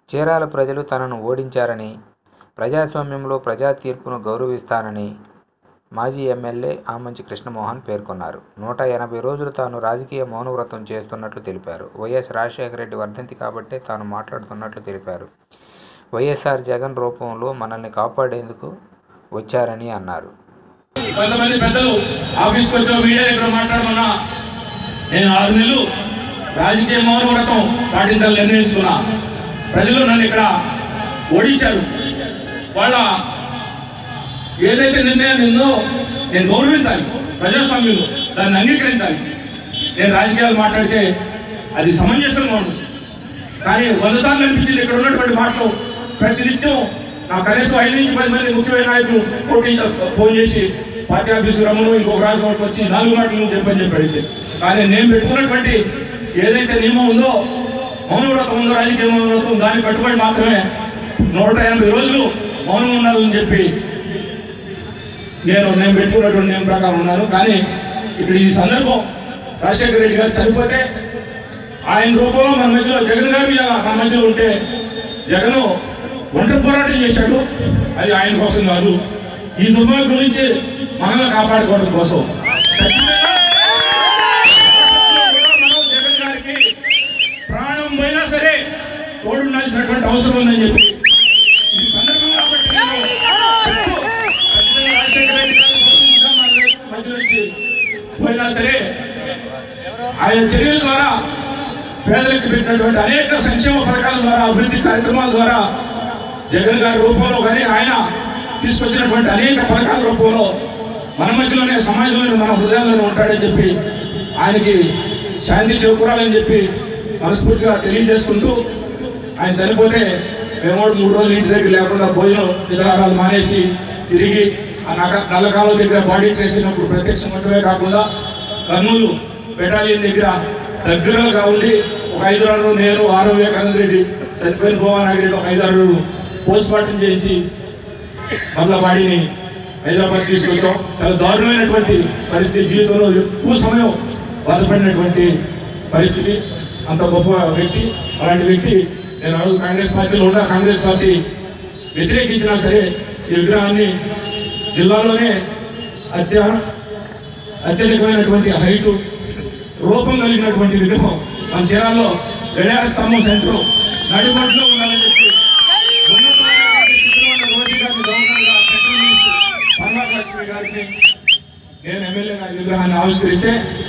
చీరాల ప్రజలు తనను ఓడించారని, ప్రజాస్వామ్యంలో ప్రజా తీర్పును గౌరవిస్తానని మాజీ ఎమ్మెల్యే ఆమంచి కృష్ణమోహన్ పేర్కొన్నారు. 180 రోజులు తాను రాజకీయ మౌనవ్రతం చేస్తున్నట్లు తెలిపారు. వైఎస్ రాజశేఖర రెడ్డి వర్ధంతి కాబట్టే తాను మాట్లాడుతున్నట్లు తెలిపారు. వైఎస్ఆర్ జగన్ రూపంలో మనల్ని కాపాడేందుకు వచ్చారని అన్నారు. కొంతమంది పెద్దలు ఆఫీస్కి వచ్చి మీడియా దగ్గర మాట్లాడమన్నా నేను 6 నెలలు రాజకీయ మౌనవ్రతం పాటించాలని నిర్ణయించుకున్నా. ప్రజలు నన్ను ఇక్కడ ఓడించారు. వాళ్ళ ఏదైతే నిర్ణయాన్ని ఉందో నేను గౌరవించాలి. ప్రజాస్వామ్యంలో దాన్ని అంగీకరించాలి. నేను రాజకీయాలు మాట్లాడితే అది సమంజసంగా ఉంటుంది. కానీ 100 సార్లు అనిపించింది ఇక్కడ ఉన్నటువంటి మాటలు ప్రతినిత్యం నా కనీసం 5 నుంచి 10 మంది ముఖ్యమైన నాయకులు ఫోన్ చేసి పార్టీ ఆఫీసు రమ్మను ఇంకొక రాజు వచ్చి 4 మాటలు చెప్పని చెప్పి అడిగితే, కానీ నేను పెట్టుకున్నటువంటి ఏదైతే నియమం ఉందో మౌనవ్రతం ఉందో రాజకీయ మౌనవ్రతం దాన్ని కట్టుబడి మాత్రమే 180 రోజులు మౌనం ఉండాలని చెప్పి నేను పెట్టుకున్నటువంటి నియమం ప్రకారం ఉన్నాను. కానీ ఇక్కడ ఈ సందర్భం రాజశేఖర రెడ్డి గారు చనిపోతే ఆయన రూపంలో మన మధ్యలో జగన్ గారు మన మధ్యలో ఉంటే జగన్ ఒంటరి పోరాటం చేశాడు. అది ఆయన కోసం కాదు, ఈ దుర్మార్గం నుంచి మనమే కాపాడుకోవడం కోసం. జగన్ గారికి ప్రాణం పోయినా సరే తోడుండాల్సినటువంటి అవసరం ఉందని చెప్పి ఈ సందర్భం కాబట్టి మధ్య నుంచి పోయినా సరే ఆయన చర్యల ద్వారా పేదలకు పెట్టినటువంటి అనేక సంక్షేమ పథకాల ద్వారా అభివృద్ధి కార్యక్రమాల ద్వారా జగన్ గారి రూపంలో కానీ ఆయన తీసుకొచ్చినటువంటి అనేక పథకాల రూపంలో మన మధ్యలోనే సమాజంలోనే మన హృదయాల్లోనే ఉంటాడని చెప్పి ఆయనకి శాంతి చేకూరాలని చెప్పి మనస్ఫూర్తిగా తెలియజేసుకుంటూ, ఆయన చనిపోతే మేము 3 రోజులు ఇంటి దగ్గర లేకుండా భోజనం నిద్రాహారాలు మానేసి తిరిగి ఆ నల్లకాలం దగ్గర బాడీ చేసినప్పుడు ప్రత్యక్షమటమే కాకుండా కర్నూలు బెటాలియన్ దగ్గరగా ఉండి ఒక 5 రోజులు నేను వివేకానంద రెడ్డి చనిపోయిన భువనాగిరెడ్డి ఒక 5-6 రోజులు పోస్ట్ మార్టం చేయించి మళ్ళా బాడీని హైదరాబాద్ తీసుకొచ్చాం. చాలా దారుణమైనటువంటి పరిస్థితి, జీవితంలో ఎక్కువ సమయం బాధపడినటువంటి పరిస్థితి. అంత గొప్ప వ్యక్తి. అలాంటి వ్యక్తి నేను ఆ రోజు కాంగ్రెస్ పార్టీలో ఉన్నా, కాంగ్రెస్ పార్టీ వ్యతిరేకించినా సరే ఈ విగ్రహాన్ని జిల్లాలోనే అత్యధికమైనటువంటి హైటు రూపం కలిగినటువంటి విగ్రహం మన చీరాల్లో గడియార స్తంభం సెంటర్ నడిబొడ్లో ఉండాలని చెప్పి గారిని నేను ఎమ్మెల్యే గారి విగ్రహాన్ని ఆవిష్కరిస్తే